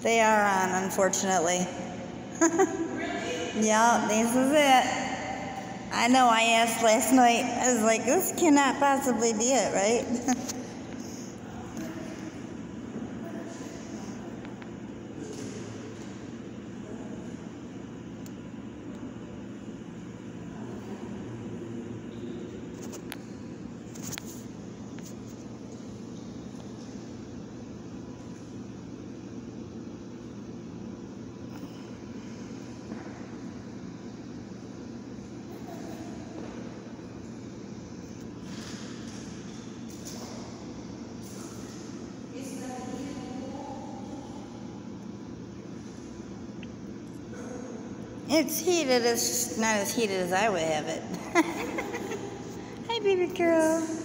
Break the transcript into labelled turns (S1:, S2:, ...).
S1: They are on, unfortunately. Yeah, this is it. I know, I asked last night. I was like, this cannot possibly be it, right? It's heated, it's just not as heated as I would have it. Hi, baby girl.